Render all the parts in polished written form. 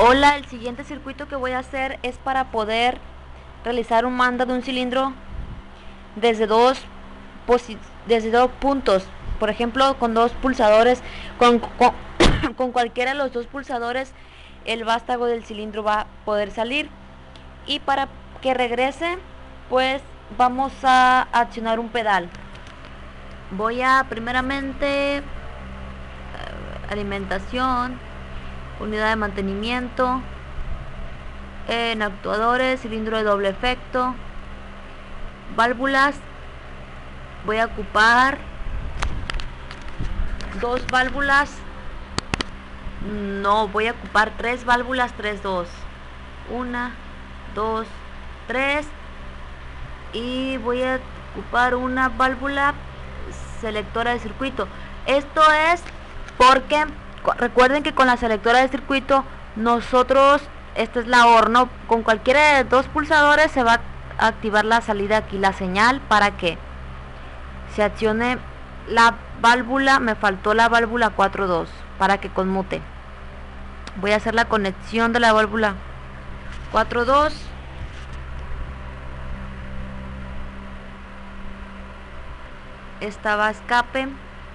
Hola, el siguiente circuito que voy a hacer es para poder realizar un mando de un cilindro desde desde dos puntos. Por ejemplo, con dos pulsadores, con cualquiera de los dos pulsadores, el vástago del cilindro va a poder salir. Y para que regrese, pues vamos a accionar un pedal. Voy a primeramente alimentación, unidad de mantenimiento, en actuadores, cilindro de doble efecto, válvulas. Voy a ocupar dos válvulas, no, voy a ocupar tres válvulas, 3, 2, 1, 2, 3, y voy a ocupar una válvula selectora de circuito. Esto es porque recuerden que con la selectora de circuito nosotros, esta es la OR, ¿no? Con cualquiera de dos pulsadores se va a activar la salida aquí, la señal, para que se accione la válvula. Me faltó la válvula 4.2 para que conmute. Voy a hacer la conexión de la válvula 4.2. Esta va a escape.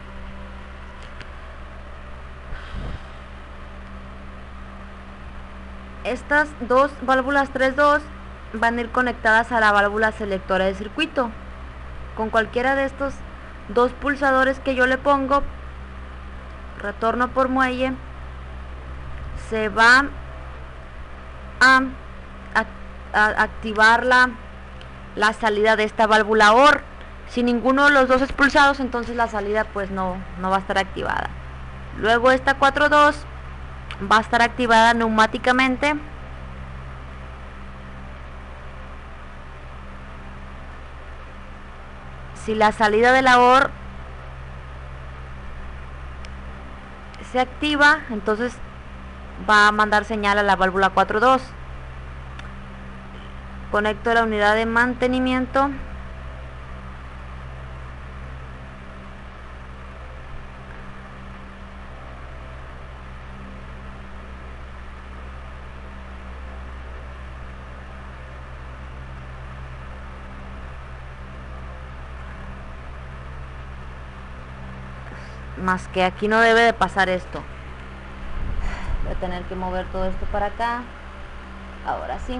Estas dos válvulas 3.2 van a ir conectadas a la válvula selectora de circuito. Con cualquiera de estos dos pulsadores que yo le pongo, retorno por muelle, se va a activar la salida de esta válvula OR. Si ninguno de los dos es pulsados, entonces la salida pues no va a estar activada. Luego esta 4.2 va a estar activada neumáticamente. Si la salida de la OR se activa, entonces va a mandar señal a la válvula 4.2. Conecto la unidad de mantenimiento. Más que aquí no debe de pasar esto. Voy a tener que mover todo esto para acá. Ahora sí.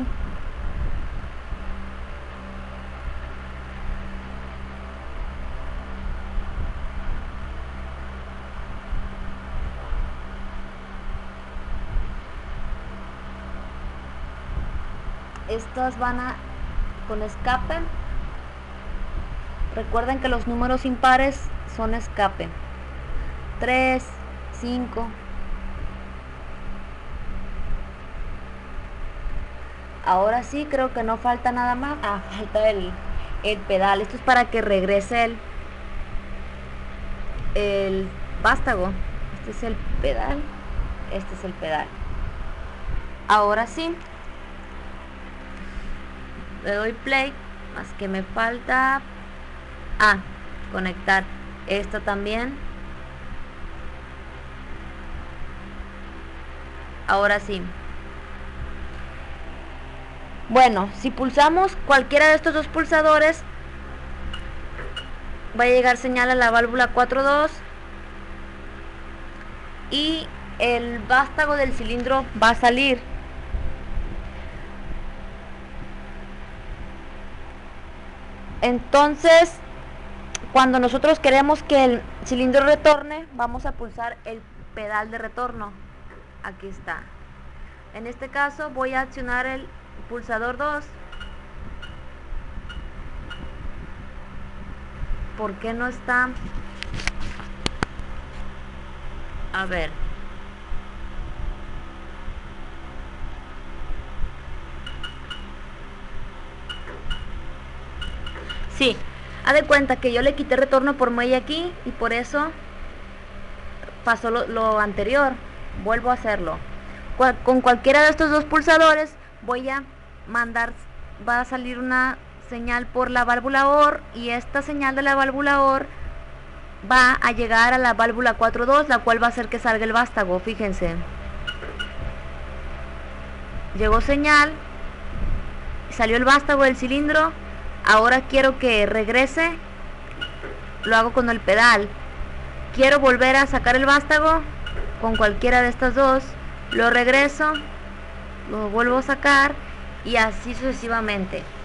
Estas van con escape. Recuerden que los números impares son escape. 3, 5. Ahora sí, creo que no falta nada más. Falta el pedal. Esto es para que regrese el vástago. Este es el pedal. Este es el pedal. Ahora sí, le doy play. Más que me falta conectar esta también. Ahora sí. Bueno, si pulsamos cualquiera de estos dos pulsadores, va a llegar señal a la válvula 4.2 y el vástago del cilindro va a salir. Entonces, cuando nosotros queremos que el cilindro retorne, vamos a pulsar el pedal de retorno. Aquí está. En este caso voy a accionar el pulsador 2. ¿Por qué no está? A ver. Sí, haz de cuenta que yo le quité retorno por muelle aquí y por eso pasó lo anterior. Vuelvo a hacerlo. Con cualquiera de estos dos pulsadores voy a mandar, va a salir una señal por la válvula OR y esta señal de la válvula OR va a llegar a la válvula 4.2, la cual va a hacer que salga el vástago. Fíjense. llegó señal, salió el vástago del cilindro. Ahora quiero que regrese, lo hago con el pedal. Quiero volver a sacar el vástago con cualquiera de estas dos, lo regreso, lo vuelvo a sacar y así sucesivamente.